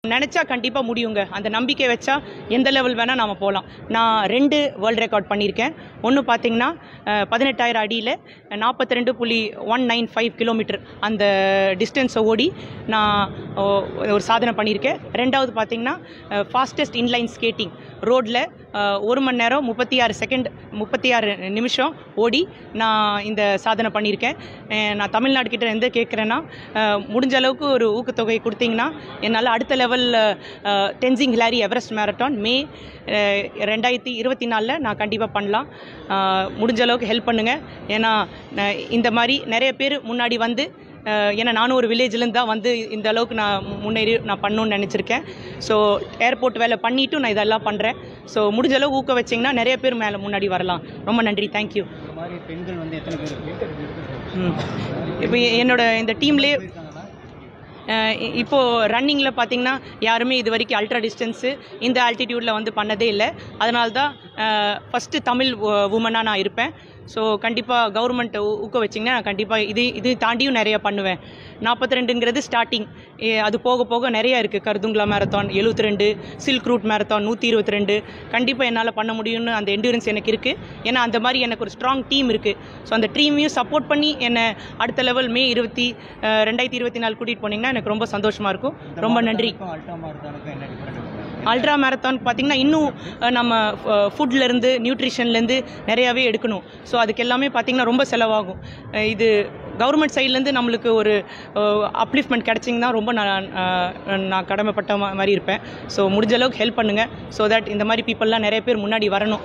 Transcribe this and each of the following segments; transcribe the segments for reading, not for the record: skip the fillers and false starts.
நினச்சா கண்டிப்பாக முடியுங்க. அந்த நம்பிக்கை வச்சா எந்த லெவல் வேணால் நாம் போகலாம். நான் 2 வேர்ல்டு ரெக்கார்ட் பண்ணியிருக்கேன். ஒன்று பார்த்தீங்கன்னா 18,000 அடியில் 42.195 கிலோமீட்டர் அந்த டிஸ்டன்ஸை ஓடி நான் ஒரு சாதனை பண்ணியிருக்கேன். ரெண்டாவது பார்த்தீங்கன்னா ஃபாஸ்டஸ்ட் இன்லைன் ஸ்கேட்டிங் ரோடில் 1 மணி நேரம் 36 நிமிஷம் ஓடி நான் இந்த சாதனை பண்ணியிருக்கேன். நான் தமிழ்நாடுகிட்ட இருந்து கேட்குறேன்னா, முடிஞ்ச அளவுக்கு ஒரு ஊக்கத்தொகை கொடுத்தீங்கன்னா என்னால் அடுத்த level Tenzing Hillary Everest marathon May 2024 நான் கண்டிப்பாக பண்ணலாம். முடிஞ்ச அளவுக்கு ஹெல்ப் பண்ணுங்கள். ஏன்னா இந்த மாதிரி நிறைய பேர் முன்னாடி வந்து, ஏன்னா நானும் ஒரு வில்லேஜ்லேருந்து தான் வந்து இந்த அளவுக்கு நான் முன்னேறி நான் பண்ணணும்னு நினச்சிருக்கேன். ஸோ ஏர்போர்ட் வேலை பண்ணிவிட்டு நான் இதெல்லாம் பண்ணுறேன். ஸோ முடிஞ்ச அளவுக்கு ஊக்க வச்சிங்கன்னா நிறைய பேர் மேலே முன்னாடி வரலாம். ரொம்ப நன்றி, தேங்க்யூ. பெண்கள் வந்து எத்தனை பேர் இப்போ என்னோட இந்த டீம்லேயே இப்போது ரன்னிங்கில் பார்த்தீங்கன்னா யாருமே இது வரைக்கும் அல்ட்ரா டிஸ்டன்ஸு இந்த ஆல்டிடியூடில் வந்து பண்ணதே இல்லை. அதனால தான் ஃபஸ்ட்டு தமிழ் உமனாக நான் இருப்பேன். ஸோ கண்டிப்பாக கவர்மெண்ட் ஊக்க வச்சிங்கன்னா நான் கண்டிப்பாக இது தாண்டியும் நிறையா பண்ணுவேன். 42ங்கிறது ஸ்டார்டிங், அது போக போக நிறையா இருக்குது. Khardungla marathon 72, silk route marathon 122. கண்டிப்பாக என்னால் பண்ண முடியும்னு அந்த என்டூரன்ஸ் எனக்கு இருக்குது. ஏன்னா அந்த மாதிரி எனக்கு ஒரு ஸ்ட்ராங் டீம் இருக்குது. ஸோ அந்த டீமையும் சப்போர்ட் பண்ணி என்னை அடுத்த லெவல் மே 2024 கூட்டிகிட்டு போனீங்கன்னா எனக்கு ரொம்ப சந்தோஷமாக இருக்கும். ரொம்ப நன்றி. அல்ட்ரா மேரத்தான் பார்த்திங்கன்னா இன்னும் நம்ம ஃபுட்லேருந்து நியூட்ரிஷன்லேருந்து நிறையாவே எடுக்கணும். ஸோ அதுக்கு எல்லாமே பார்த்திங்கன்னா ரொம்ப செலவாகும். இது கவர்மெண்ட் சைட்லேருந்து நம்மளுக்கு ஒரு அப்லிஃப்ட்மெண்ட் கிடச்சிங்கன்னா ரொம்ப நான் கடமைப்பட்ட மாதிரி இருப்பேன். ஸோ முடிஞ்ச அளவுக்கு ஹெல்ப் பண்ணுங்கள். ஸோ தட் இந்த மாதிரி பீப்புளெலாம் நிறைய பேர் முன்னாடி வரணும்.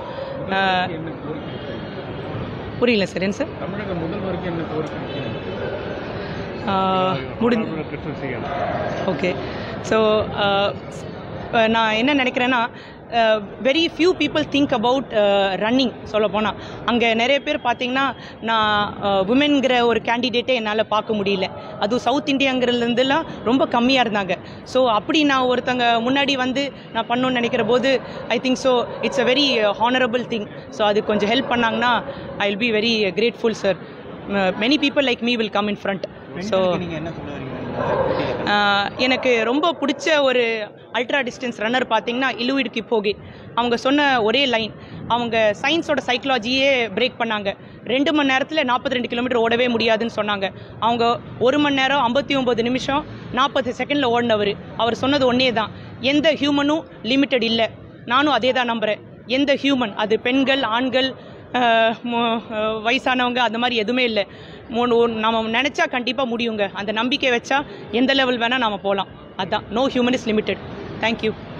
புரியல சார். என்ன சார்? தமிழக முதல்வருக்கு என்ன கோரிக்கை? ஓகே. ஸோ நான் என்ன நினைக்கிறேன்னா, very few people think about running. சொல்ல போனால் அங்கே நிறைய பேர் பார்த்திங்கன்னா நான் உமன்கிற ஒரு கேண்டிடேட்டே என்னால் பார்க்க முடியல. அதுவும் சவுத் இந்தியாங்கிறதுலேருந்துலாம் ரொம்ப கம்மியாக இருந்தாங்க. ஸோ அப்படி நான் ஒருத்தங்க முன்னாடி வந்து நான் பண்ணணுன்னு நினைக்கிற போது I think so it's a very honourable thing. So அது கொஞ்சம் ஹெல்ப் பண்ணாங்கன்னா I will be very grateful sir. Many people like me will come in front. So எனக்கு ரொம்ப பிடிச்ச ஒரு அல்ட்ரா டிஸ்டன்ஸ் ரன்னர் பார்த்திங்கன்னா இலுயிட் கிப்ஹோகே. அவங்க சொன்ன ஒரே லைன், அவங்க சயின்ஸோட சைக்காலஜியே பிரேக் பண்ணாங்க. 2 மணி நேரத்தில் 42 கிலோமீட்டர் ஓடவே முடியாதுன்னு சொன்னாங்க. அவங்க 1 மணி நேரம் 59 நிமிஷம் 40 செகண்டில் ஓடினவர். அவர் சொன்னது ஒன்றே தான், எந்த ஹியூமனும் லிமிட்டட் இல்லை. நானும் அதே தான் நம்புகிறேன். எந்த ஹியூமன், அது பெண்கள் ஆண்கள் வயசானவங்க, அந்த மாதிரி எதுவுமே இல்லை. நம்ம நினச்சா கண்டிப்பாக முடியுங்க. அந்த நம்பிக்கை வச்சா எந்த லெவல் வேணால் நாம் போகலாம். அதுதான், no human is limited. Thank you.